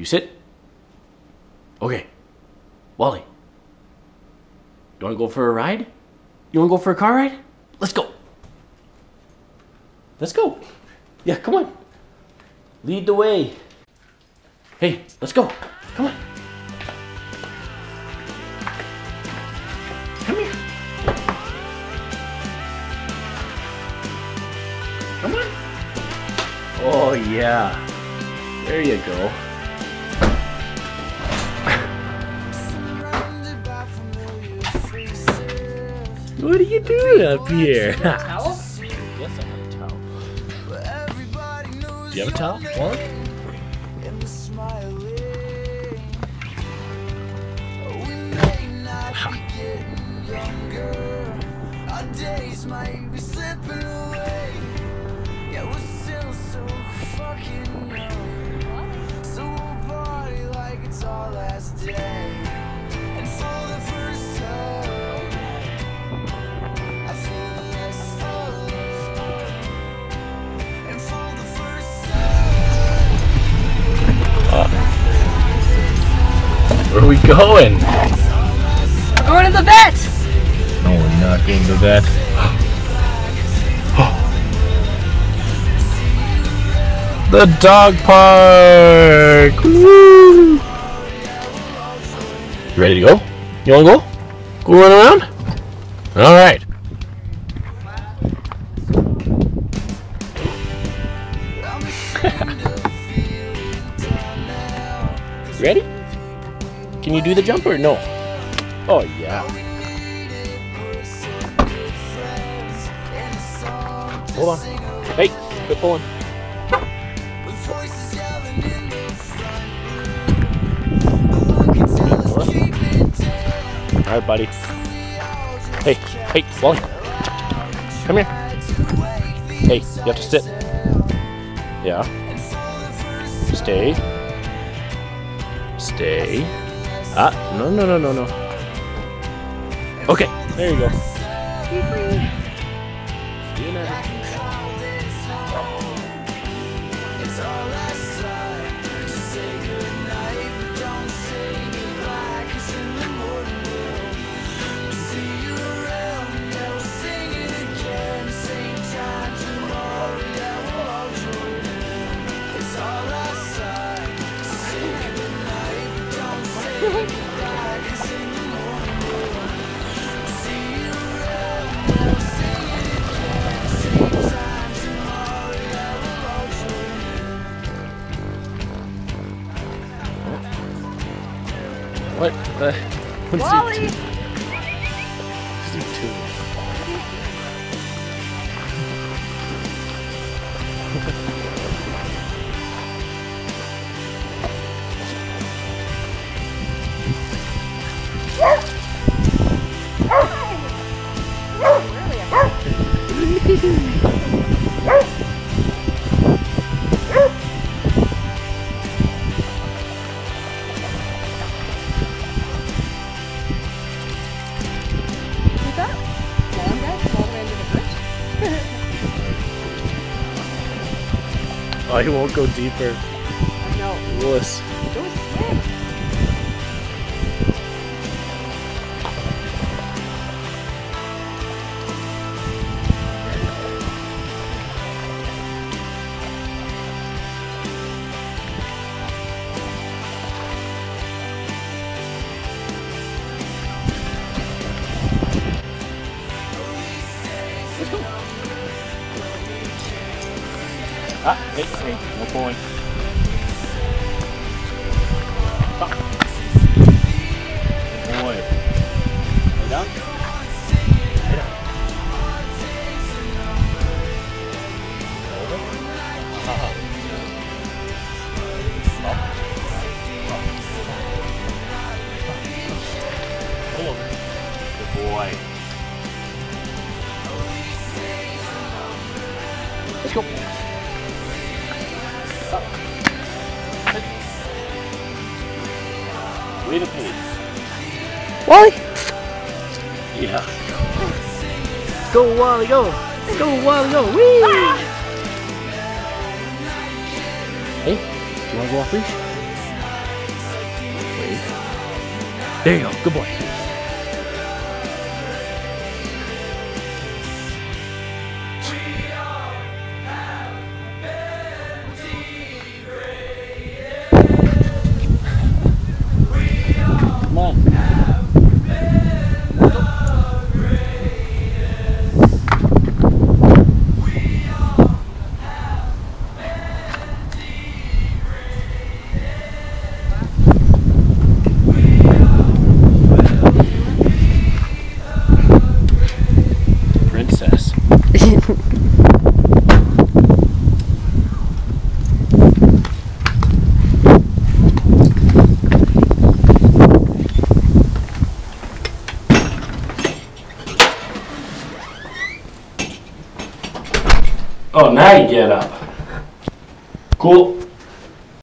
You sit. Okay. Wally. You wanna go for a ride? You wanna go for a car ride? Let's go. Let's go. Yeah, come on. Lead the way. Hey, let's go. Come on. Come here. Come on. Oh, yeah. There you go. What are you doing up here? Towel? Yes, I have a towel. Do you have a towel? One? Days might be slipping away. Yeah, we're still so fucking young. So we'll party like it's our last day. And for the first time, I feel less alone. And for the first time, Where are we going? We're going to the vet! No, we're not going to that. The dog park! Woo! You ready to go? You wanna go? Go run around? Alright. Ready? Can you do the jump or no? Oh yeah. Hold on. Hey, quit pulling. Alright, buddy. Hey, hey, Wally. Come here. Hey, you have to sit. Yeah. Stay. Stay. Ah, no, no, no, no, no. Okay, there you go. See you later. What the? What's Wally! he doing? Oh, he won't go deeper. I know. Wuss. Go swim. Ah, hey, hey, no pulling. Stop. Boy. Lay down. Lay down. Over. Stop. Pull over. Good boy. Let's go. Leave a page. Wally! Yeah. Go, Wally, go! Go, Wally, go! Whee! Hey, do you want to go off leash? There you go. Good boy. Come on. Princess. Oh, now you get up. Cool.